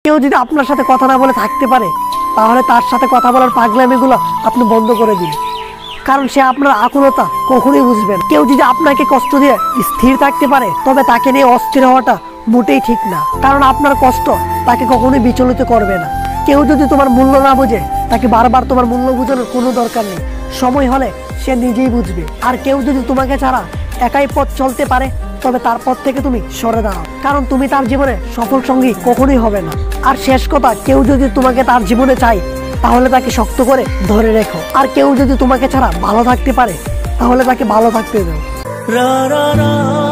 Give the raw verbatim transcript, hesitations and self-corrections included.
কেউ যদি আপনার সাথে কথা না বলে থাকতে পারে তাহলে তার সাথে কথা বলার পাগলামিগুলো আপনি বন্ধ করে দিন, কারণ সে আপনার আকুলতা কখনোই বুঝবেন। কেউ যদি আপনাকে কষ্ট দিয়ে স্থির থাকতে পারে তবে তাকে নিয়ে অস্থির হওয়াটা মোটেই ঠিক না, কারণ আপনার কষ্ট তাকে কখনোই বিচলিত করবে না। কেউ যদি তোমার মূল্য না বোঝে তাকে বারবার তোমার মূল্য বোঝানোর কোনো দরকার নেই, সময় হলে সে নিজেই বুঝবে। আর কেউ যদি তোমাকে ছাড়া একাই পথ চলতে পারে তবে তার পথ থেকে তুমি সরে দাঁড়াও, কারণ তুমি তার জীবনে সফল সঙ্গী কখনোই হবে না। আর শেষ কথা, কেউ যদি তোমাকে তার জীবনে চায় তাহলে তাকে শক্ত করে ধরে রেখো, আর কেউ যদি তোমাকে ছাড়া ভালো থাকতে পারে তাহলে তাকে ভালো থাকতে দাও।